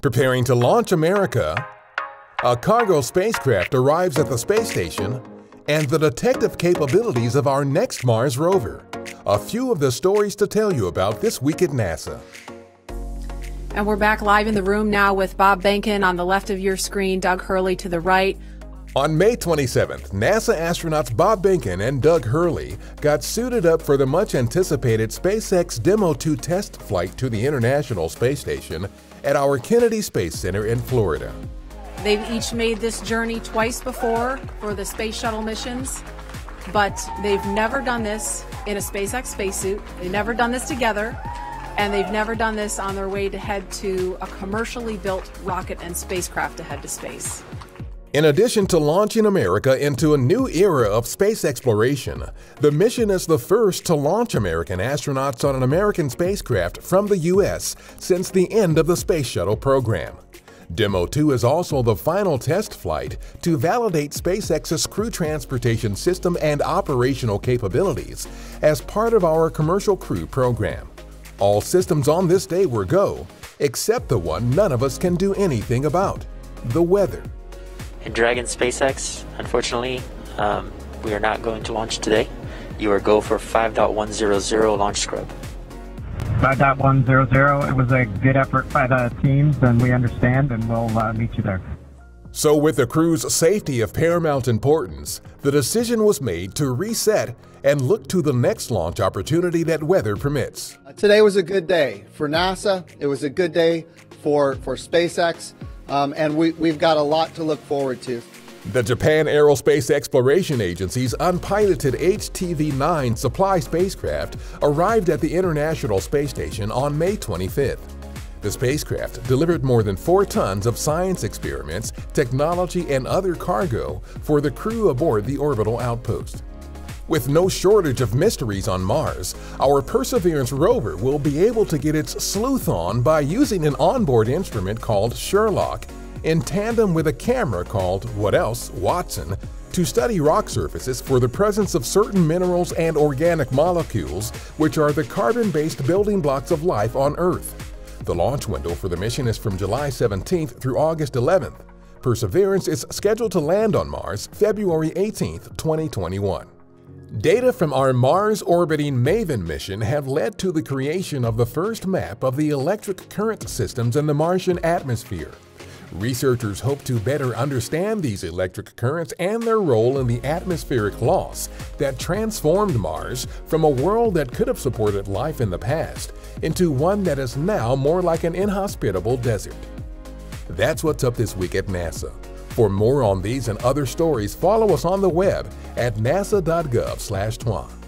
Preparing to launch America, a cargo spacecraft arrives at the space station, and the detective capabilities of our next Mars rover. A few of the stories to tell you about this week at NASA. And we're back live in the room now with Bob Behnken on the left of your screen, Doug Hurley to the right. On May 27th, NASA astronauts Bob Behnken and Doug Hurley got suited up for the much-anticipated SpaceX Demo-2 test flight to the International Space Station at our Kennedy Space Center in Florida. They've each made this journey twice before for the space shuttle missions, but they've never done this in a SpaceX spacesuit. They've never done this together, and they've never done this on their way to head to a commercially built rocket and spacecraft to head to space. In addition to launching America into a new era of space exploration, the mission is the first to launch American astronauts on an American spacecraft from the U.S. since the end of the Space Shuttle program. Demo-2 is also the final test flight to validate SpaceX's crew transportation system and operational capabilities as part of our Commercial Crew program. All systems on this day were go, except the one none of us can do anything about: the weather. In Dragon SpaceX, unfortunately, we are not going to launch today. You are go for 5.100 launch scrub. 5.100, it was a good effort by the teams, and we understand, and we'll meet you there. So with the crew's safety of paramount importance, the decision was made to reset and look to the next launch opportunity that weather permits. Today was a good day for NASA. It was a good day for SpaceX. And we've got a lot to look forward to. The Japan Aerospace Exploration Agency's unpiloted HTV-9 supply spacecraft arrived at the International Space Station on May 25th. The spacecraft delivered more than 4 tons of science experiments, technology, and other cargo for the crew aboard the orbital outpost. With no shortage of mysteries on Mars, our Perseverance rover will be able to get its sleuth on by using an onboard instrument called Sherlock, in tandem with a camera called, what else, Watson, to study rock surfaces for the presence of certain minerals and organic molecules, which are the carbon-based building blocks of life on Earth. The launch window for the mission is from July 17th through August 11th. Perseverance is scheduled to land on Mars February 18th, 2021. Data from our Mars-orbiting MAVEN mission have led to the creation of the first map of the electric current systems in the Martian atmosphere. Researchers hope to better understand these electric currents and their role in the atmospheric loss that transformed Mars from a world that could have supported life in the past into one that is now more like an inhospitable desert. That's what's up this week at NASA. For more on these and other stories, follow us on the web at nasa.gov/twan.